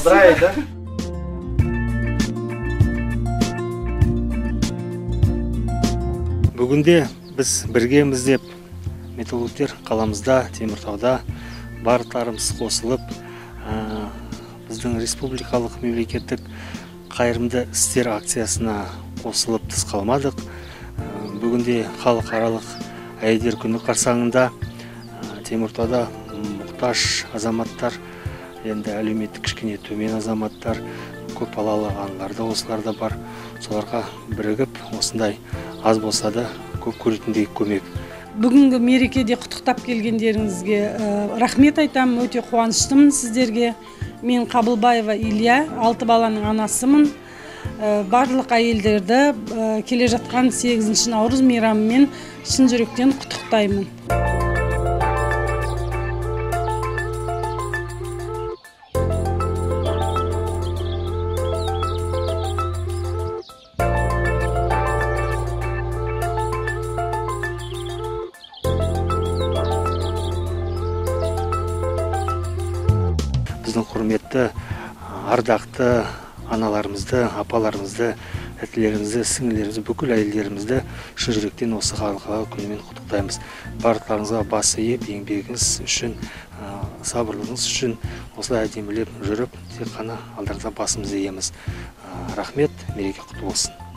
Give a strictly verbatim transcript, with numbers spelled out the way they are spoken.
ай, да? Бүгінде біз біргеміз деп металлургтер қаламызда, Теміртауда барлықтарымыз қосылып, біздің республикалық мемлекеттік қайырымды істер акциясына қосылып тыс қалмадық. Бүгінде халықаралық әйелдер күні қарсаңында Теміртауда мұқтаж азаматтар, енді әлеуметтік кішкене төмен азаматтар, көп балалы аналар да осылар да бар. Соларға бірігіп, осындай аз болса да көп көретіндей көмек. Бүгінгі мерекеде құттықтап келгендеріңізге рахмет айтам, өте қуаныштымын сіздерге. Мен Қабылбаева Илья, алты баланың анасымын. Барлық әйелдерді келе жатқан сегізінші наурыз мейрамымен шын жүректен құттықтаймын. Біздің құрметті, ардақты аналарымызды, апаларымызды, әкелерімізді, сіңілерімізді, бүкіл әйелдерімізді шын жүректен осы халықаралық күнімен құттықтаймыз. Барлықтарыңызға бас иіп, еңбегіңіз үшін, сабырлығыңыз үшін осылай әдемілеп жүріп, тек қана алдарда басымызды иеміз. Рахмет, мереке құтты болсын.